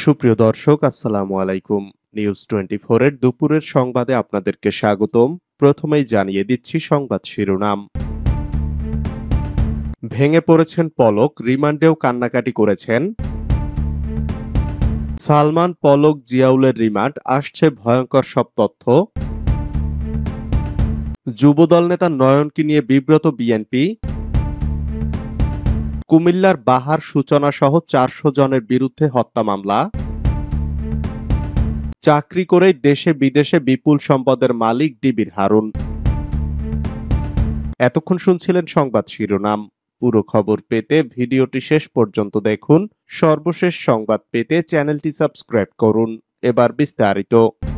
সুপ্রিয় দর্শক, আসসালামু আলাইকুম। নিউজ 24 এর দুপুরের সংবাদে আপনাদেরকে স্বাগতম। প্রথমেই জানিয়ে দিচ্ছি সংবাদ শিরোনাম। ভেঙে পড়েছেন পলক, রিমান্ডেও কান্নাকাটি করেছেন। সালমান, পলক, জিয়াউলের রিমান্ড, আসছে ভয়ঙ্কর সব তথ্য। যুবদল নেতা নয়নকে নিয়ে বিব্রত বিএনপি। কুমিল্লার বাহার সূচনা সহ 400 জনের বিরুদ্ধে হত্যা মামলা। চাকরি করেই দেশে বিদেশে বিপুল সম্পদের মালিক ডিবির হারুন। এতক্ষণ শুনছিলেন সংবাদ শিরোনাম। পুরো খবর পেতে ভিডিওটি শেষ পর্যন্ত দেখুন। সর্বশেষ সংবাদ পেতে চ্যানেলটি সাবস্ক্রাইব করুন। এবার বিস্তারিত।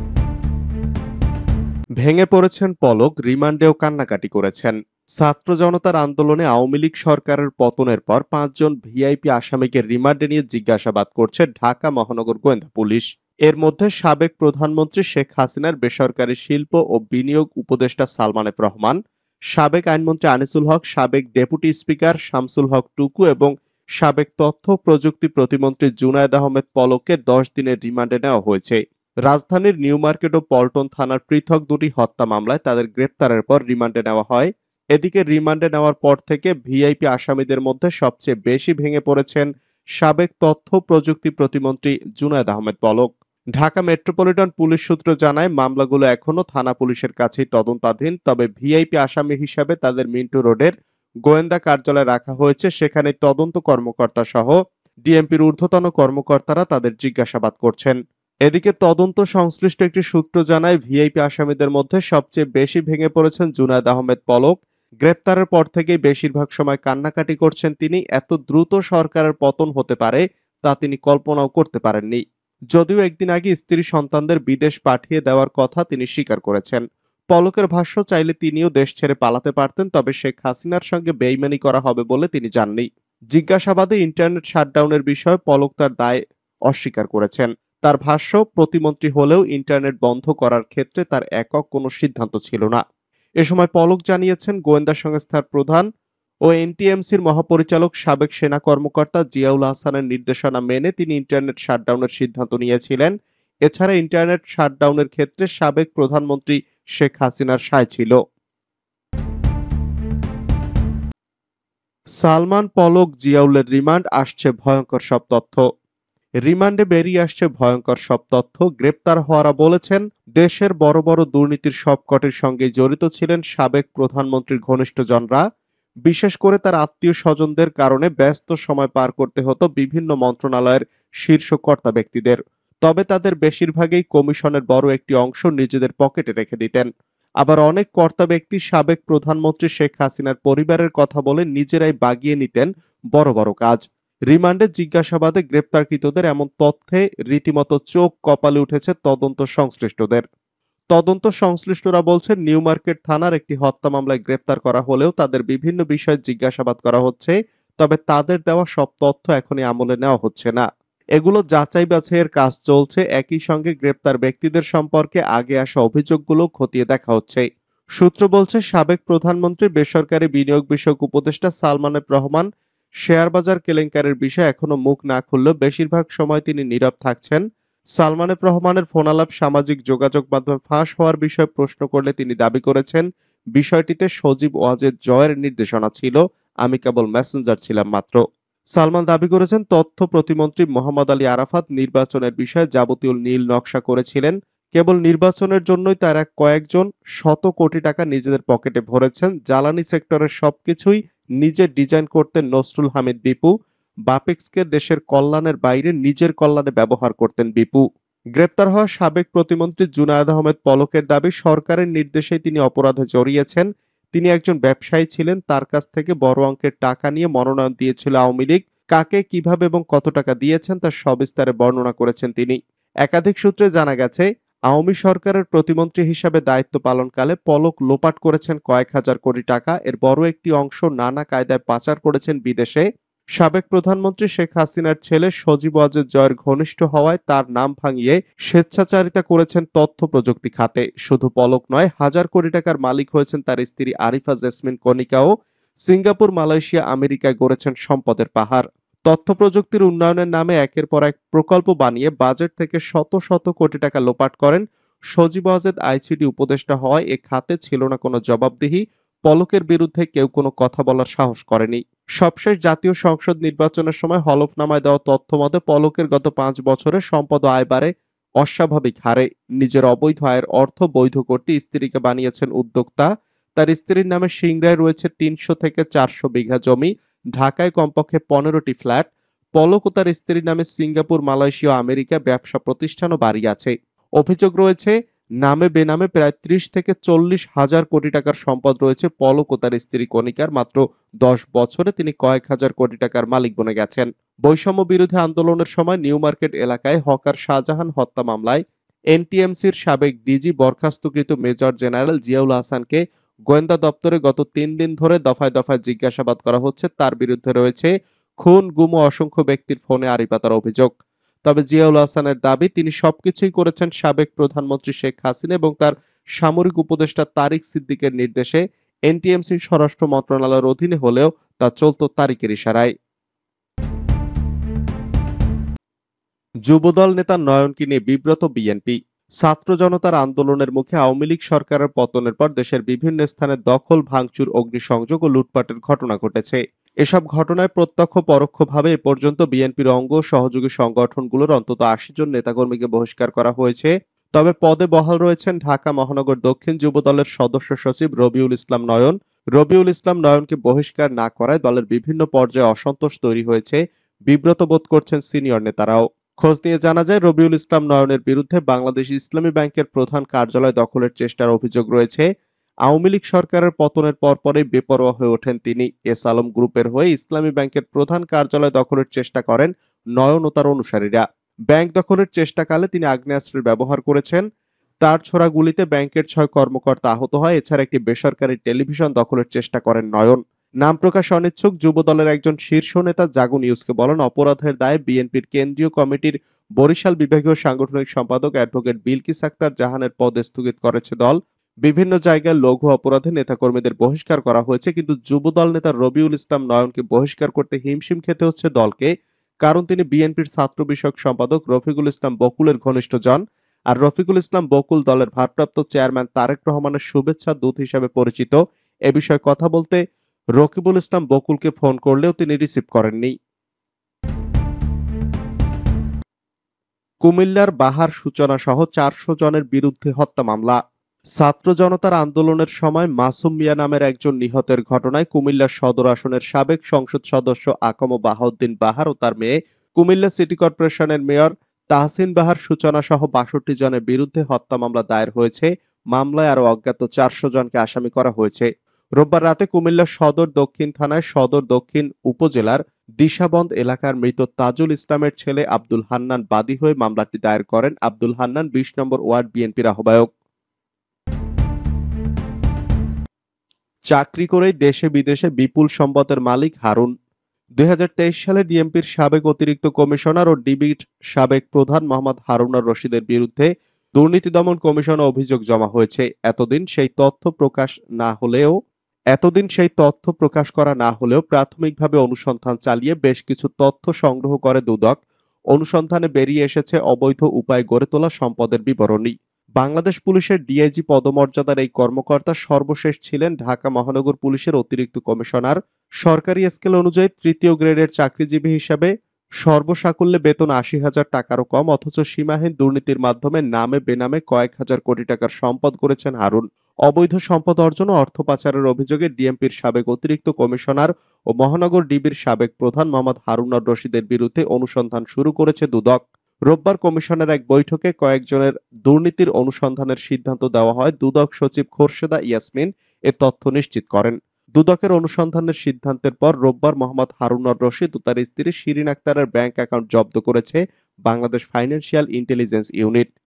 ভেঙে পড়েছেন পলক, রিমান্ডেও কান্নাকাটি করেছেন। ছাত্র জনতার আন্দোলনে আওয়ামী লীগ সরকারের পতনের পর 5 জন ভিআইপি আসামিকে রিমান্ডে নিয়ে জিজ্ঞাসাবাদ করছে ঢাকা মহানগর গোয়েন্দা পুলিশ। এর মধ্যে সাবেক প্রধানমন্ত্রী শেখ হাসিনার বেসরকারি শিল্প ও বিনিয়োগ উপদেষ্টা সালমান এফ রহমান, সাবেক আইনমন্ত্রী আনিসুল হক, সাবেক ডেপুটি স্পিকার শামসুল হক টুকু এবং সাবেক তথ্য প্রযুক্তি প্রতিমন্ত্রী জুনায়েদ আহমেদ পলককে 10 দিনের রিমান্ডে নেওয়া হয়েছে। রাজধানীর নিউ মার্কেট ও পল্টন থানার পৃথক দুটি হত্যা মামলায় তাদের গ্রেপ্তারের পর রিমান্ডে নেওয়া হয়। এদিকে রিমান্ডে নেওয়ার পর থেকে ভিআইপি আসামিদের মধ্যে সবচেয়ে বেশি ভেঙে পড়েছেন সাবেক তথ্য প্রযুক্তি প্রতিমন্ত্রী জুনায়েদ আহমেদ পলক। ঢাকা মেট্রোপলিটন পুলিশ সূত্র জানায়, মামলাগুলো এখনো থানা পুলিশের কাছেই তদন্তাধীন। তবে ভিআইপি আসামি হিসাবে তাদের মিন্টু রোডের গোয়েন্দা কার্যালয়ে রাখা হয়েছে। সেখানে তদন্ত কর্মকর্তা সহ ডিএমপির ঊর্ধ্বতন কর্মকর্তারা তাদের জিজ্ঞাসাবাদ করছেন। এদিকে তদন্ত সংশ্লিষ্ট একটি সূত্র জানায়, ভিআইপি আসামিদের মধ্যে সবচেয়ে বেশি ভেঙে পড়েছেন জুনায়েদ আহমেদ পলক। গ্রেপ্তারের পর থেকেই বেশিরভাগ সময় কান্নাকাটি করছেন তিনি। এত দ্রুত সরকারের পতন হতে পারে তা তিনি কল্পনাও করতে পারেননি। যদিও একদিন আগে স্ত্রী সন্তানদের বিদেশ পাঠিয়ে দেওয়ার কথা তিনি স্বীকার করেছেন। পলকের ভাষ্য, চাইলে তিনিও দেশ ছেড়ে পালাতে পারতেন, তবে শেখ হাসিনার সঙ্গে বেইমানি করা হবে বলে তিনি জাননি। জিজ্ঞাসাবাদে ইন্টারনেট শাটডাউনের বিষয়ে পলক তার দায় অস্বীকার করেছেন। তার ভাষ্য, প্রতিমন্ত্রী হলেও ইন্টারনেট বন্ধ করার ক্ষেত্রে তার একক কোনো সিদ্ধান্ত ছিল না। এ সময় পলক জানিয়েছেন, গোয়েন্দা সংস্থার প্রধান ও এনটিএমসির মহাপরিচালক সাবেক সেনা কর্মকর্তা জিয়াউল হাসানের নির্দেশনা মেনে তিনি ইন্টারনেট শাটডাউনের সিদ্ধান্ত নিয়েছিলেন। এছাড়া ইন্টারনেট শাটডাউনের ক্ষেত্রে সাবেক প্রধানমন্ত্রী শেখ হাসিনার সায় ছিল। সালমান, পলক, জিয়াউলের রিমান্ড, আসছে ভয়ঙ্কর সব তথ্য। রিমান্ডে বেরিয়ে আসছে ভয়ঙ্কর সব তথ্য। গ্রেপ্তার হওয়ারা বলেছেন, দেশের বড় বড় দুর্নীতির সবকটির সঙ্গে জড়িত ছিলেন সাবেক প্রধানমন্ত্রীর ঘনিষ্ঠজনরা। বিশেষ করে তার আত্মীয় স্বজনদের কারণে ব্যস্ত সময় পার করতে হতো বিভিন্ন মন্ত্রণালয়ের শীর্ষ কর্তা ব্যক্তিদের। তবে তাদের বেশিরভাগই কমিশনের বড় একটি অংশ নিজেদের পকেটে রেখে দিতেন। আবার অনেক কর্তা ব্যক্তি সাবেক প্রধানমন্ত্রী শেখ হাসিনার পরিবারের কথা বলে নিজেরাই বাগিয়ে নিতেন বড় বড় কাজ। রিমান্ডে জিজ্ঞাসাবাদে গ্রেপ্তারকৃতদের এমন তথ্যে রীতিমতো চোখ কপালে উঠেছে তদন্ত সংশ্লিষ্টদের। তদন্ত সংশ্লিষ্টরা বলছেন, নিউ মার্কেট থানার একটি হত্যা মামলায় গ্রেপ্তার করা হলেও তাদের বিভিন্ন বিষয়ে জিজ্ঞাসাবাদ করা হচ্ছে। তবে তাদের দেওয়া সব তথ্য এখনই আমলে নেওয়া হচ্ছে না। এগুলো যাচাই বাছাইয়ের কাজ চলছে। একই সঙ্গে গ্রেপ্তার ব্যক্তিদের সম্পর্কে আগে আসা অভিযোগগুলো খতিয়ে দেখা হচ্ছে। সূত্র বলছে, সাবেক প্রধানমন্ত্রীর বেসরকারি বিনিয়োগ বিষয়ক উপদেষ্টা সালমান এফ রহমান শেয়ার বাজার কেলেঙ্কারির বিষয়ে এখনো মুখ না খুললেও বেশিরভাগ সময় তিনি নীরব থাকছেন। সালমান এফ রহমানের ফোনালাপ সামাজিক যোগাযোগ মাধ্যমে ফাঁস হওয়ার বিষয়ে প্রশ্ন করলে তিনি দাবি করেছেন, বিষয়টিতে সজীব ওয়াজেদ জয়ের নির্দেশনা ছিল, আমি কেবল মেসেঞ্জার ছিলাম মাত্র। সালমান দাবি করেছেন, তথ্য প্রতিমন্ত্রী মোহাম্মদ আলী আরাফাত নির্বাচনের বিষয়ে যাবতীয় নীল নকশা করেছিলেন। কেবল নির্বাচনের জন্যই তারা কয়েকজন শত কোটি টাকা নিজেদের পকেটে ভরেছেন। জ্বালানি সেক্টরের সবকিছুই নিজে ডিজাইন করতেন নসরুল হামিদ বিপু। বাপেক্সকে দেশের কল্যাণের বাইরে নিজের কল্যাণে ব্যবহার করতেন বিপু। গ্রেপ্তার হওয়া সাবেক প্রতিমন্ত্রী জুনায়েদ আহমেদ পলকের দাবি, সরকারের নির্দেশেই তিনি অপরাধে জড়িয়েছেন। তিনি একজন ব্যবসায়ী ছিলেন। তার কাছ থেকে বড় অঙ্কের টাকা নিয়ে মনোনয়ন দিয়েছিল আওয়ামী লীগ। কাকে, কিভাবে এবং কত টাকা দিয়েছেন তার সবিস্তারে বর্ণনা করেছেন তিনি। একাধিক সূত্রে জানা গেছে, আওয়ামী সরকারের প্রতিমন্ত্রী হিসাবে দায়িত্ব পালনকালে পলক লোপাট করেছেন কয়েক হাজার কোটি টাকা। এর বড় একটি অংশ নানা কায়দায় পাচার করেছেন বিদেশে। সাবেক প্রধানমন্ত্রী শেখ হাসিনার ছেলে সজীব ওয়াজেদ জয়ের ঘনিষ্ঠ হওয়ায় তার নাম ভাঙিয়ে স্বেচ্ছাচারিতা করেছেন তথ্য প্রযুক্তি খাতে। শুধু পলক নয়, হাজার কোটি টাকার মালিক হয়েছেন তার স্ত্রী আরিফা জেসমিন কণিকাও। সিঙ্গাপুর, মালয়েশিয়া, আমেরিকায় গড়েছেন সম্পদের পাহাড়। তথ্য প্রযুক্তির উন্নয়নের নামে একের পর এক প্রকল্প বানিয়ে বাজেট থেকে শত শত কোটি টাকা লোপাট করেন সজীব ওয়াজেদ। আইসিটি উপদেষ্টা হওয়ায় এ খাতে ছিল না কোনো জবাবদিহি। পলকের বিরুদ্ধে কেউ কোনো কথা বলার সাহস করেনি। সবশেষ জাতীয় সংসদ নির্বাচনের সময় হলফনামায় দেওয়া তথ্য মতে পলকের গত 5 বছরে সম্পদ ও আয় বাড়ে অস্বাভাবিক হারে। নিজের অবৈধ আয়ের অর্থ বৈধ করতে স্ত্রীকে বানিয়েছেন উদ্যোক্তা। তার স্ত্রীর নামে সিংড়ায় রয়েছে 300 থেকে 400 বিঘা জমি, ঢাকায় কমপক্ষে 15টি ফ্ল্যাট। পলক ও তার স্ত্রীর নামে সিঙ্গাপুর, মালয়েশিয়া ও আমেরিকা ব্যবসা প্রতিষ্ঠান ও বাড়ি আছে। অভিযোগ রয়েছে নামে বেনামে প্রায় 30 থেকে 40 হাজার কোটি টাকার সম্পদ রয়েছে পলক ও তার স্ত্রী কণিকার। মাত্র 10 বছরে তিনি কয়েক হাজার কোটি টাকার মালিক বনে গেছেন। বৈষম্য বিরোধী আন্দোলনের সময় নিউ মার্কেট এলাকায় হকার শাহজাহান হত্যা মামলায় এনটিএমসির সাবেক ডিজি বরখাস্তকৃত মেজর জেনারেল জিয়াউল হাসানকে গোয়েন্দা দপ্তরে গত 3 দিন ধরে দফায় দফায় জিজ্ঞাসাবাদ করা হচ্ছে। তার বিরুদ্ধে রয়েছে খুন, গুম ও অসংখ্য ব্যক্তির ফোনে আড়ি পাতার অভিযোগ। তবে জিয়াউল হাসানের দাবি তিনি সবকিছুই করেছেন সাবেক প্রধানমন্ত্রী শেখ হাসিনা এবং তার সামরিক উপদেষ্টা তারিক সিদ্দিকের নির্দেশে। এনটিএমসি স্বরাষ্ট্র মন্ত্রণালয়ের অধীনে হলেও তা চলত তারিকের ইশারায়। যুবদল নেতা নয়নকে নিয়ে বিব্রত বিএনপি। ছাত্র জনতার আন্দোলনের মুখে আওয়ামী লীগ সরকারের পতনের পর দেশের বিভিন্ন স্থানে দখল, ভাঙচুর, অগ্নিসংযোগ ও লুটপাটের ঘটনা ঘটেছে। এসব ঘটনায় প্রত্যক্ষ পরোক্ষভাবে এ পর্যন্ত বিএনপির অঙ্গ সহযোগী সংগঠনগুলোর অন্তত 80 জন নেতাকর্মীকে বহিষ্কার করা হয়েছে। তবে পদে বহাল রয়েছেন ঢাকা মহানগর দক্ষিণ যুবদলের সদস্য সচিব রবিউল ইসলাম নয়ন। রবিউল ইসলাম নয়নকে বহিষ্কার না করায় দলের বিভিন্ন পর্যায়ে অসন্তোষ তৈরি হয়েছে। বিব্রত বোধ করছেন সিনিয়র নেতারাও। খোঁজ নিয়ে জানা যায় রবিউল ইসলাম নয়নের বিরুদ্ধে বাংলাদেশ ইসলামী ব্যাংকের প্রধান কার্যালয় দখলের চেষ্টার অভিযোগ রয়েছে। আওয়ামী লীগ সরকারের পতনের পরপরই বেপরোয়া হয়ে ওঠেন তিনি। এস আলম গ্রুপের হয়ে ইসলামী ব্যাংকের প্রধান কার্যালয় দখলের চেষ্টা করেন নয়ন ও তার অনুসারীরা। ব্যাংক দখলের চেষ্টাকালে তিনি আগ্নেয়াস্ত্রের ব্যবহার করেছেন। তার ছোড়া গুলিতে ব্যাংকের 6 কর্মকর্তা আহত হয়। এছাড়া একটি বেসরকারি টেলিভিশন দখলের চেষ্টা করেন নয়ন। নাম প্রকাশ অনিচ্ছুক যুবদলের একজন শীর্ষ নেতা জাগো নিউজকে বলেন, অপরাধের দায়ে বিএনপির কেন্দ্রীয় কমিটির বরিশাল বিভাগীয় সাংগঠনিক সম্পাদক অ্যাডভোকেট বিলকিস আক্তার জাহানের পদ স্থগিত করেছে দল। বিভিন্ন জায়গায় লঘু অপরাধে নেতাকর্মীদের বহিষ্কার করা হয়েছে, কিন্তু যুবদল নেতা রবিউল ইসলাম নয়নকে বহিষ্কার করতে হিমশিম খেতে হচ্ছে দলকে। কারণ তিনি বিএনপির ছাত্র বিষয়ক সম্পাদক রফিকুল ইসলাম বকুলের ঘনিষ্ঠজন। আর রফিকুল ইসলাম বকুল দলের ভারপ্রাপ্ত চেয়ারম্যান তারেক রহমানের শুভেচ্ছা দূত হিসেবে পরিচিত। এ বিষয়ে কথা বলতে রকিবুল ইসলাম বকুলকে ফোন করলেও তিনি রিসিভ করেননি। কুমিল্লার বাহার সূচনা সহ 400 জনের বিরুদ্ধে হত্যা মামলা। ছাত্র জনতার আন্দোলনের সময় মাসুম মিয়া নামের একজন নিহতের ঘটনায় কুমিল্লা সদর আসনের সাবেক সংসদ সদস্য আকম বাহাউদ্দিন বাহার ও তার মেয়ে, কুমিল্লা সিটি কর্পোরেশনের মেয়র তাহসিন বাহার সূচনা সহ 62 জনের বিরুদ্ধে হত্যা মামলা দায়ের হয়েছে। মামলায় আরো অজ্ঞাত 400 জনকে আসামি করা হয়েছে। রোববার রাতে কুমিল্লা সদর দক্ষিণ থানায় সদর দক্ষিণ উপজেলার দিশাবন্দ এলাকার মৃত তাজুল ইসলামের ছেলে আব্দুল হান্নান বাদী হয়ে মামলাটি দায়ের করেন। আব্দুল হান্নান 20 নম্বর ওয়ার্ড বিএনপির আহ্বায়ক। চাকরি করেই দেশে বিদেশে বিপুল সম্পদের মালিক হারুন। 2023 সালে ডিএমপির সাবেক অতিরিক্ত কমিশনার ও ডিবির সাবেক প্রধান মোহাম্মদ হারুনার রশিদের বিরুদ্ধে দুর্নীতি দমন কমিশনে অভিযোগ জমা হয়েছে। এতদিন সেই তথ্য প্রকাশ করা না হলেও প্রাথমিকভাবে অনুসন্ধান চালিয়ে বেশ কিছু তথ্য সংগ্রহ করে দুদক। অনুসন্ধানে বেরিয়ে এসেছে অবৈধ উপায়ে গড়ে তোলা সম্পদের বিবরণী। বাংলাদেশ পুলিশের ডিআইজি পদমর্যাদার এই কর্মকর্তা সর্বশেষ ছিলেন ঢাকা মহানগর পুলিশের অতিরিক্ত কমিশনার। সরকারি স্কেল অনুযায়ী তৃতীয় গ্রেডের চাকরিজীবী হিসাবে সর্বসাকুল্যে বেতন 80,000 টাকারও কম, অথচ সীমাহীন দুর্নীতির মাধ্যমে নামে বেনামে কয়েক হাজার কোটি টাকার সম্পদ করেছেন হারুন। অবৈধ সম্পদ অর্জন ও অর্থ পাচারের অভিযোগে ডিএমপির সাবেক অতিরিক্ত কমিশনার ও মহানগর ডিবির সাবেক প্রধান মোহাম্মদ হারুনার রশিদের বিরুদ্ধে অনুসন্ধান শুরু করেছে দুদক। রোববার কমিশনের এক বৈঠকে কয়েকজনের দুর্নীতির অনুসন্ধানের সিদ্ধান্ত দেওয়া হয়। দুদক সচিব খোরশেদা ইয়াসমিন এ তথ্য নিশ্চিত করেন। দুদকের অনুসন্ধানের সিদ্ধান্তের পর রোববার মোহাম্মদ হারুনার রশিদ ও তার স্ত্রী শিরিন আক্তারের ব্যাংক অ্যাকাউন্ট জব্দ করেছে বাংলাদেশ ফাইন্যান্সিয়াল ইন্টেলিজেন্স ইউনিট।